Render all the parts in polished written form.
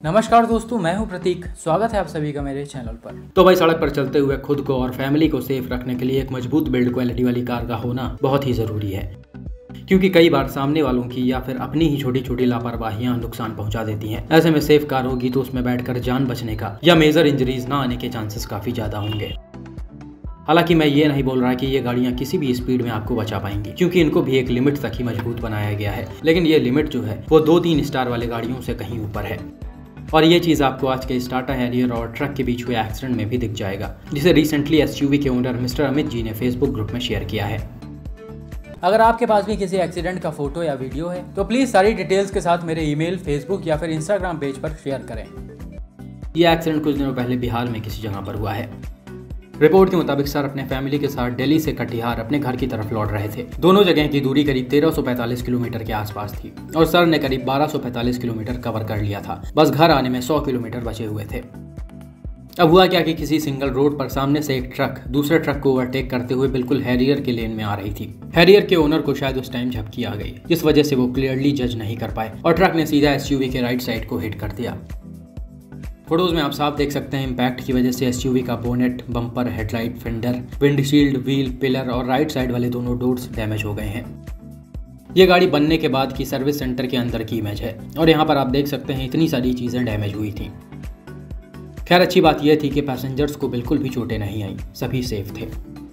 नमस्कार दोस्तों, मैं हूं प्रतीक। स्वागत है आप सभी का मेरे चैनल पर। तो भाई, सड़क पर चलते हुए खुद को और फैमिली को सेफ रखने के लिए एक मजबूत बिल्ड क्वालिटी वाली कार का होना बहुत ही ज़रूरी है, क्योंकि कई बार सामने वालों की या फिर अपनी ही छोटी छोटी लापरवाहियां नुकसान पहुंचा देती हैं। ऐसे में सेफ कार होगी तो उसमें बैठकर जान बचने का या मेजर इंजरीज ना आने के चांसेस काफ़ी ज़्यादा होंगे। हालांकि मैं ये नहीं बोल रहा कि ये गाड़ियां किसी भी स्पीड में आपको बचा पाएंगी, क्योंकि इनको भी एक लिमिट तक ही मजबूत बनाया गया है। लेकिन ये लिमिट जो है वो 2-3 स्टार वाले गाड़ियों से कहीं ऊपर है। और ये चीज़ आपको आज के टाटा हैरियर और ट्रक के बीच हुए एक्सीडेंट में भी दिख जाएगा, जिसे रिसेंटली एसयूवी के ओनर मिस्टर अमित जी ने फेसबुक ग्रुप में शेयर किया है। अगर आपके पास भी किसी एक्सीडेंट का फोटो या वीडियो है तो प्लीज सारी डिटेल्स के साथ मेरे ईमेल, फेसबुक या फिर इंस्टाग्राम पेज पर शेयर करें। यह एक्सीडेंट कुछ दिनों पहले बिहार में किसी जगह पर हुआ है। रिपोर्ट के मुताबिक सर अपने फैमिली के साथ दिल्ली से कटिहार अपने घर की तरफ लौट रहे थे। दोनों जगह की दूरी करीब 1345 किलोमीटर के आसपास थी और सर ने करीब 1245 किलोमीटर कवर कर लिया था। बस घर आने में 100 किलोमीटर बचे हुए थे। अब हुआ क्या कि किसी सिंगल रोड पर सामने से एक ट्रक दूसरे ट्रक को ओवरटेक करते हुए बिल्कुल हैरियर के लेन में आ रही थी। हैरियर के ओनर को शायद उस टाइम झपकी आ गई, जिस वजह से वो क्लियरली जज नहीं कर पाए और ट्रक ने सीधा एसयूवी के राइट साइड को हिट कर दिया। फोटोज में आप साफ देख सकते हैं इम्पैक्ट की वजह से एसयूवी का bonnet, bumper, headlight, fender, windshield, wheel, pillar और राइट साइड वाले दोनों डोर्स डैमेज हो गए हैं। ये गाड़ी बनने के बाद की सर्विस सेंटर के अंदर की इमेज है और यहाँ पर आप देख सकते हैं इतनी सारी चीज़ें डैमेज हुई थी। खैर, अच्छी बात यह थी कि पैसेंजर्स को बिल्कुल भी चोटें नहीं आई, सभी सेफ थे।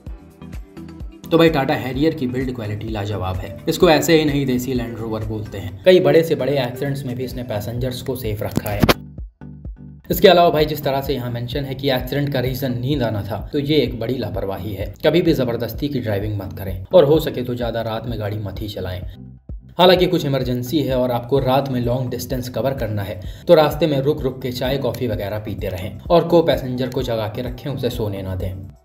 तो भाई, टाटा हैरियर की बिल्ड क्वालिटी लाजवाब है। इसको ऐसे ही नहीं देसी लैंड रोवर बोलते हैं। कई बड़े से बड़े एक्सीडेंट्स में भी इसने पैसेंजर्स को सेफ रखा है। इसके अलावा भाई, जिस तरह से यहाँ मेंशन है कि एक्सीडेंट का रीजन नींद आना था, तो ये एक बड़ी लापरवाही है। कभी भी जबरदस्ती की ड्राइविंग मत करें और हो सके तो ज्यादा रात में गाड़ी मत ही चलाएं। हालांकि कुछ इमरजेंसी है और आपको रात में लॉन्ग डिस्टेंस कवर करना है तो रास्ते में रुक रुक के चाय कॉफी वगैरह पीते रहें और को पैसेंजर को जगा के रखें, उसे सोने ना दें।